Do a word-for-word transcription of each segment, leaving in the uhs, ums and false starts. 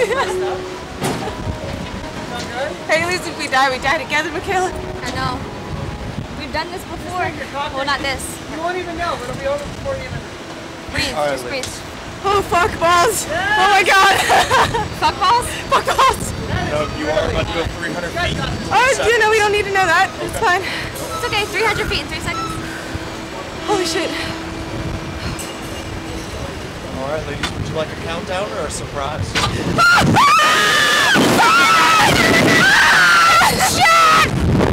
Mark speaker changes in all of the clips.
Speaker 1: Hey, at least if we die, we die together, Michaela.
Speaker 2: I know. We've done this before. Well, not this.
Speaker 3: You won't even know, but it'll be over before you even...
Speaker 2: Breathe,
Speaker 4: All right,
Speaker 2: just breathe.
Speaker 1: Oh, fuck balls.
Speaker 3: Yeah.
Speaker 1: Oh my god.
Speaker 2: Fuck balls?
Speaker 1: Fuck balls.
Speaker 4: No, you are about to go three hundred feet.
Speaker 1: Oh, you know, we don't need to know that. It's fine.
Speaker 2: It's okay, three hundred feet in three seconds.
Speaker 1: Holy shit.
Speaker 4: All right, ladies, would you like a countdown or a surprise?
Speaker 1: Shit!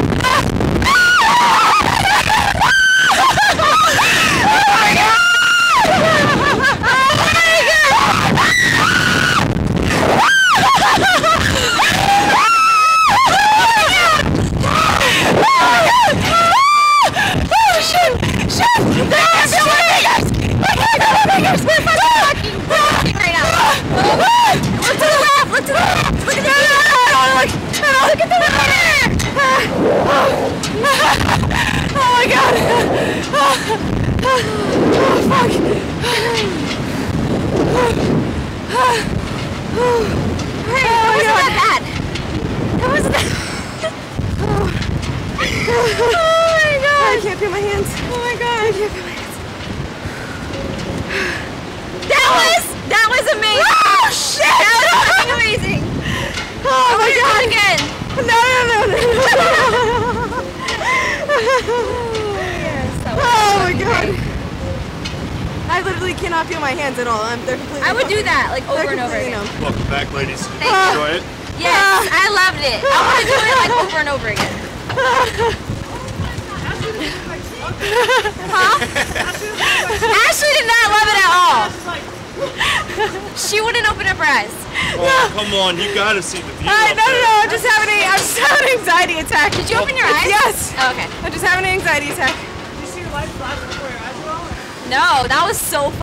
Speaker 1: I can't feel my hands. Oh my god, I can't feel my hands.
Speaker 2: That was, that was amazing.
Speaker 1: Oh shit!
Speaker 2: That was fucking amazing.
Speaker 1: Oh my god.
Speaker 2: Again.
Speaker 1: No, no, no, no.
Speaker 2: Yes, that was
Speaker 1: Oh my
Speaker 2: fucking
Speaker 1: god.
Speaker 2: great.
Speaker 1: I literally cannot feel my hands at all. I'm, they're completely
Speaker 2: I would do that like over
Speaker 1: they're
Speaker 2: and over
Speaker 1: completely
Speaker 2: again.
Speaker 1: numb.
Speaker 4: Welcome back, ladies. Did
Speaker 2: Thank
Speaker 4: you
Speaker 2: you.
Speaker 4: enjoy it?
Speaker 2: Yes, I loved it. I want to do it like over and over again. Huh? Ashley did not love it at all. She wouldn't open up her eyes.
Speaker 4: Oh, come on, you gotta see the view.
Speaker 1: Uh,
Speaker 4: up
Speaker 1: no, no,
Speaker 4: there.
Speaker 1: no, I'm just having a, I'm just having an anxiety attack.
Speaker 2: Did you open your eyes?
Speaker 1: Yes.
Speaker 2: Oh, okay.
Speaker 1: I'm just having an anxiety attack.
Speaker 3: Did you see your lights flash before your eyes at all?
Speaker 2: No, that was so fun.